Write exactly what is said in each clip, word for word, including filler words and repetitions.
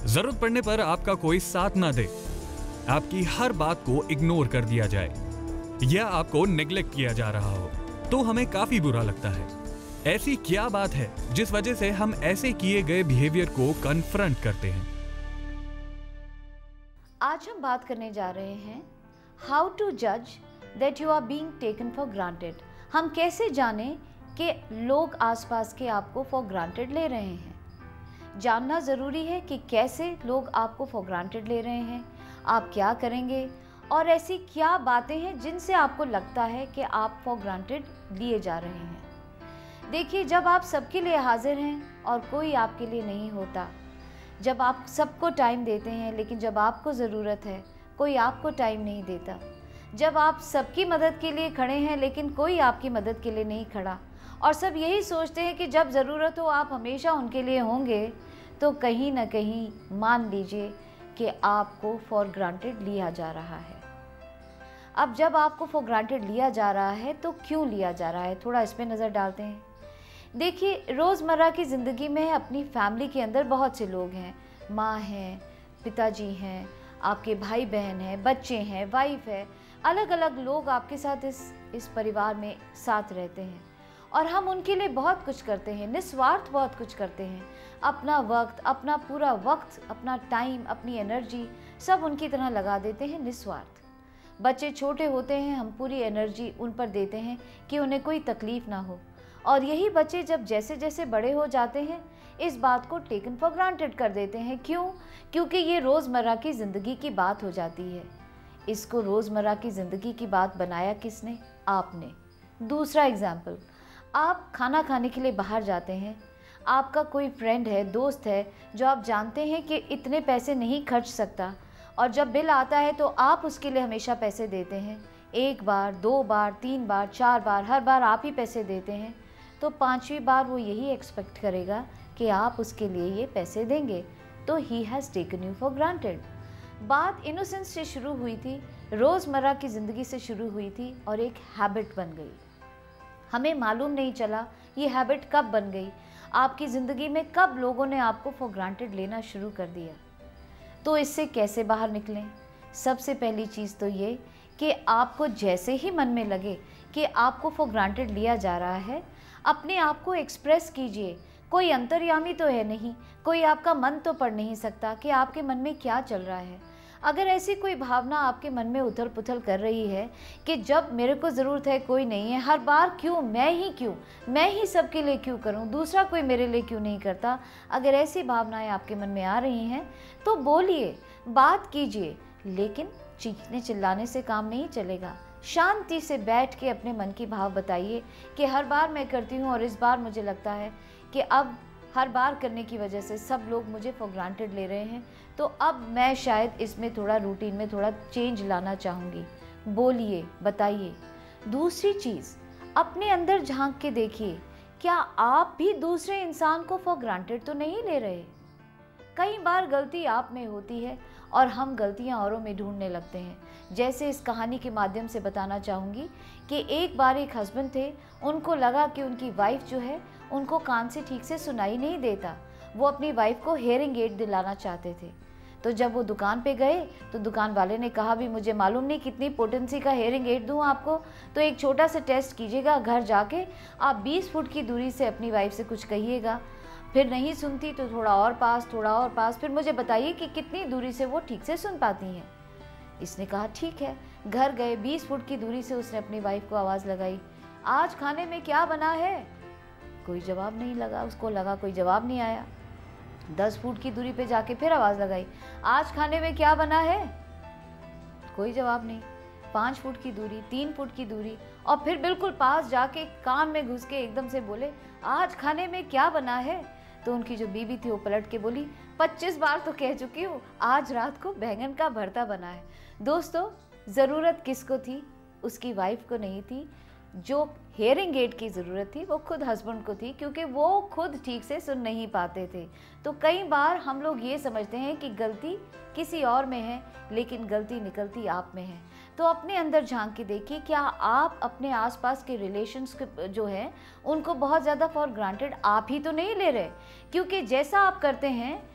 जरूरत पड़ने पर आपका कोई साथ ना दे, आपकी हर बात को इग्नोर कर दिया जाए या आपको नेग्लेक्ट किया जा रहा हो, तो हमें काफी बुरा लगता है। ऐसी क्या बात है जिस वजह से हम ऐसे किए गए बिहेवियर को कन्फ्रंट करते हैं? आज हम बात करने जा रहे हैं हाउ टू जज that you are being taken for granted. हम कैसे जानें कि लोग आसपास के आपको फॉर ग्रांटेड ले रहे हैं। जानना ज़रूरी है कि कैसे लोग आपको फॉर ग्रांटेड ले रहे हैं, आप क्या करेंगे और ऐसी क्या बातें हैं जिनसे आपको लगता है कि आप फॉर ग्रांटेड लिए जा रहे हैं। देखिए, जब आप सबके लिए हाजिर हैं और कोई आपके लिए नहीं होता, जब आप सबको टाइम देते हैं लेकिन जब आपको ज़रूरत है कोई आपको टाइम नहीं देता, जब आप सबकी मदद के लिए खड़े हैं लेकिन कोई आपकी मदद के लिए नहीं खड़ा और सब यही सोचते हैं कि जब ज़रूरत हो आप हमेशा उनके लिए होंगे, तो कहीं ना कहीं मान लीजिए कि आपको फॉर ग्रांटेड लिया जा रहा है। अब जब आपको फॉर ग्रांटेड लिया जा रहा है तो क्यों लिया जा रहा है, थोड़ा इस पर नज़र डालते हैं। देखिए, रोज़मर्रा की ज़िंदगी में अपनी फैमिली के अंदर बहुत से लोग हैं, माँ हैं, पिताजी हैं, आपके भाई बहन हैं, बच्चे हैं, वाइफ है, अलग अलग लोग आपके साथ इस इस परिवार में साथ रहते हैं और हम उनके लिए बहुत कुछ करते हैं, निस्वार्थ बहुत कुछ करते हैं। अपना वक्त, अपना पूरा वक्त, अपना टाइम, अपनी एनर्जी सब उनकी तरह लगा देते हैं निस्वार्थ। बच्चे छोटे होते हैं, हम पूरी एनर्जी उन पर देते हैं कि उन्हें कोई तकलीफ़ ना हो, और यही बच्चे जब जैसे जैसे बड़े हो जाते हैं इस बात को टेकन फॉर ग्रांटेड कर देते हैं। क्यों? क्योंकि ये रोज़मर्रा की ज़िंदगी की बात हो जाती है। इसको रोज़मर्रा की ज़िंदगी की बात बनाया किसने? आपने। दूसरा एग्जाम्पल, आप खाना खाने के लिए बाहर जाते हैं, आपका कोई फ्रेंड है, दोस्त है जो आप जानते हैं कि इतने पैसे नहीं खर्च सकता, और जब बिल आता है तो आप उसके लिए हमेशा पैसे देते हैं। एक बार, दो बार, तीन बार, चार बार, हर बार आप ही पैसे देते हैं, तो पांचवी बार वो यही एक्सपेक्ट करेगा कि आप उसके लिए ये पैसे देंगे, तो he has taken you for granted. बात इनोसेंस से शुरू हुई थी, रोज़मर्रा की ज़िंदगी से शुरू हुई थी और एक हैबिट बन गई। हमें मालूम नहीं चला ये हैबिट कब बन गई, आपकी ज़िंदगी में कब लोगों ने आपको फॉर ग्रांटेड लेना शुरू कर दिया। तो इससे कैसे बाहर निकलें? सबसे पहली चीज़ तो ये कि आपको जैसे ही मन में लगे कि आपको फॉर ग्रांटेड लिया जा रहा है, अपने आप को एक्सप्रेस कीजिए। कोई अंतर्यामी तो है नहीं, कोई आपका मन तो पढ़ नहीं सकता कि आपके मन में क्या चल रहा है। अगर ऐसी कोई भावना आपके मन में उथल पुथल कर रही है कि जब मेरे को ज़रूरत है कोई नहीं है, हर बार क्यों, मैं ही क्यों, मैं ही सबके लिए क्यों करूं, दूसरा कोई मेरे लिए क्यों नहीं करता, अगर ऐसी भावनाएं आपके मन में आ रही हैं तो बोलिए, बात कीजिए, लेकिन चीखने चिल्लाने से काम नहीं चलेगा। शांति से बैठ के अपने मन की भाव बताइए कि हर बार मैं करती हूँ और इस बार मुझे लगता है कि अब हर बार करने की वजह से सब लोग मुझे फॉर ग्रांटेड ले रहे हैं, तो अब मैं शायद इसमें थोड़ा रूटीन में थोड़ा चेंज लाना चाहूँगी। बोलिए, बताइए। दूसरी चीज़, अपने अंदर झांक के देखिए, क्या आप भी दूसरे इंसान को फॉर ग्रांटेड तो नहीं ले रहे? कई बार गलती आप में होती है और हम गलतियां औरों में ढूंढने लगते हैं। जैसे इस कहानी के माध्यम से बताना चाहूँगी कि एक बार एक हस्बैंड थे, उनको लगा कि उनकी वाइफ जो है उनको कान से ठीक से सुनाई नहीं देता। वो अपनी वाइफ को हेयरिंग एड दिलाना चाहते थे। तो जब वो दुकान पे गए तो दुकान वाले ने कहा, भी मुझे मालूम नहीं कितनी पोटेंसी का हेयरिंग एड दूँ आपको, तो एक छोटा सा टेस्ट कीजिएगा, घर जाके आप बीस फुट की दूरी से अपनी वाइफ से कुछ कहिएगा। फिर नहीं सुनती तो थोड़ा और पास, थोड़ा और पास, फिर मुझे बताइए कि कितनी दूरी से वो ठीक से सुन पाती हैं। इसने कहा ठीक है। घर गए, बीस फुट की दूरी से उसने अपनी वाइफ को आवाज़ लगाई, आज खाने में क्या बना है? कोई जवाब नहीं लगा, उसको लगा कोई जवाब नहीं आया। दस फुट की दूरी पे जाके फिर आवाज़ लगाई, आज खाने में क्या बना है? कोई जवाब नहीं। पाँच फुट की दूरी, तीन फुट की दूरी, और फिर बिल्कुल पास जाके कान में घुस के एकदम से बोले, आज खाने में क्या बना है? तो उनकी जो बीवी थी वो पलट के बोली, पच्चीस बार तो कह चुकी हूँ, आज रात को बैंगन का भरता बना है। दोस्तों, ज़रूरत किसको थी? उसकी वाइफ को नहीं थी। जो हेयरिंग एड की ज़रूरत थी वो खुद हस्बैंड को थी, क्योंकि वो खुद ठीक से सुन नहीं पाते थे। तो कई बार हम लोग ये समझते हैं कि गलती किसी और में है, लेकिन गलती निकलती आप में है। तो अपने अंदर झांक के देखिए, क्या आप अपने आसपास के रिलेशंस जो हैं उनको बहुत ज़्यादा फॉर ग्रांटेड आप ही तो नहीं ले रहे? क्योंकि जैसा आप करते हैं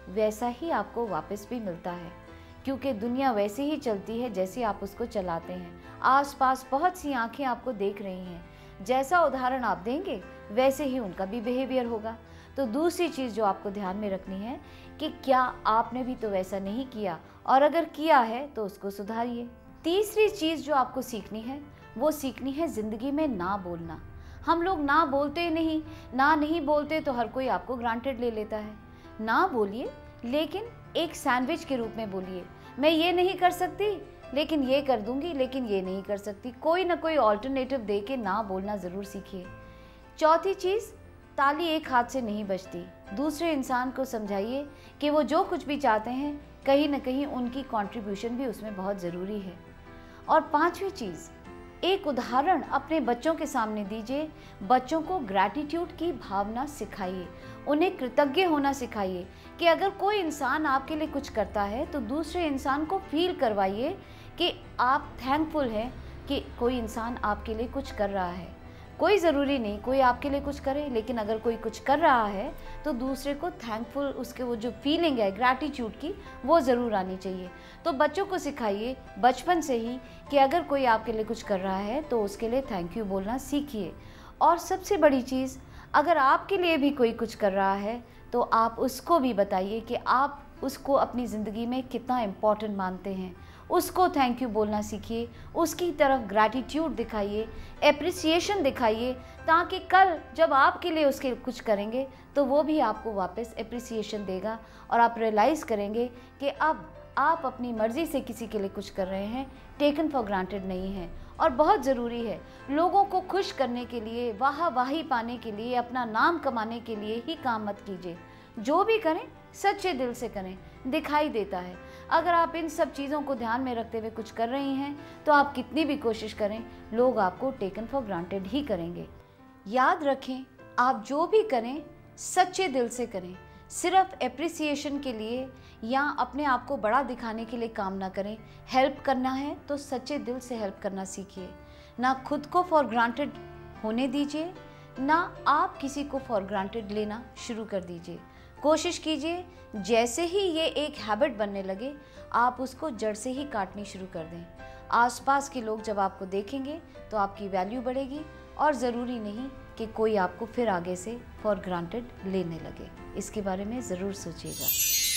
वैसा ही आपको वापस भी मिलता है, क्योंकि दुनिया वैसे ही चलती है जैसे आप उसको चलाते हैं। आसपास बहुत सी आंखें आपको देख रही हैं, जैसा उदाहरण आप देंगे वैसे ही उनका भी बिहेवियर होगा। तो दूसरी चीज़ जो आपको ध्यान में रखनी है कि क्या आपने भी तो वैसा नहीं किया, और अगर किया है तो उसको सुधारिए। तीसरी चीज़ जो आपको सीखनी है वो सीखनी है ज़िंदगी में ना बोलना। हम लोग ना बोलते नहीं, ना नहीं बोलते तो हर कोई आपको ग्रांटेड ले लेता है। ना बोलिए, लेकिन एक सैंडविच के रूप में बोलिए। मैं ये नहीं कर सकती लेकिन ये कर दूंगी, लेकिन ये नहीं कर सकती। कोई ना कोई ऑल्टरनेटिव दे के ना बोलना ज़रूर सीखिए। चौथी चीज़, ताली एक हाथ से नहीं बजती। दूसरे इंसान को समझाइए कि वो जो कुछ भी चाहते हैं, कहीं ना कहीं उनकी कंट्रीब्यूशन भी उसमें बहुत ज़रूरी है। और पांचवी चीज़, एक उदाहरण अपने बच्चों के सामने दीजिए। बच्चों को ग्रैटिट्यूड की भावना सिखाइए, उन्हें कृतज्ञ होना सिखाइए कि अगर कोई इंसान आपके लिए कुछ करता है तो दूसरे इंसान को फील करवाइए कि आप थैंकफुल हैं कि कोई इंसान आपके लिए कुछ कर रहा है। कोई ज़रूरी नहीं कोई आपके लिए कुछ करे, लेकिन अगर कोई कुछ कर रहा है तो दूसरे को थैंकफुल, उसके वो जो फीलिंग है ग्रैटिट्यूड की, वो ज़रूर आनी चाहिए। तो बच्चों को सिखाइए बचपन से ही कि अगर कोई आपके लिए कुछ कर रहा है तो उसके लिए थैंक यू बोलना सीखिए। और सबसे बड़ी चीज़, अगर आपके लिए भी कोई कुछ कर रहा है तो आप उसको भी बताइए कि आप उसको अपनी ज़िंदगी में कितना इम्पोर्टेंट मानते हैं। उसको थैंक यू बोलना सीखिए, उसकी तरफ ग्रैटिट्यूड दिखाइए, एप्रिसिएशन दिखाइए, ताकि कल जब आपके लिए उसके कुछ करेंगे तो वो भी आपको वापस एप्रिसिएशन देगा और आप रियलाइज़ करेंगे कि अब आप अपनी मर्ज़ी से किसी के लिए कुछ कर रहे हैं, टेकन फॉर ग्रांटेड नहीं है। और बहुत ज़रूरी है, लोगों को खुश करने के लिए, वाह वाही पाने के लिए, अपना नाम कमाने के लिए ही काम मत कीजिए। जो भी करें सच्चे दिल से करें, दिखाई देता है। अगर आप इन सब चीज़ों को ध्यान में रखते हुए कुछ कर रही हैं तो आप कितनी भी कोशिश करें, लोग आपको टेकन फॉर ग्रांटेड ही करेंगे। याद रखें, आप जो भी करें सच्चे दिल से करें। सिर्फ एप्रिसिएशन के लिए या अपने आप को बड़ा दिखाने के लिए काम ना करें। हेल्प करना है तो सच्चे दिल से हेल्प करना सीखिए। ना खुद को फॉर ग्रांटेड होने दीजिए, ना आप किसी को फॉर ग्रांटेड लेना शुरू कर दीजिए। कोशिश कीजिए जैसे ही ये एक हैबिट बनने लगे आप उसको जड़ से ही काटनी शुरू कर दें। आसपास के लोग जब आपको देखेंगे तो आपकी वैल्यू बढ़ेगी, और ज़रूरी नहीं कि कोई आपको फिर आगे से फॉर ग्रांटेड लेने लगे। इसके बारे में ज़रूर सोचिएगा।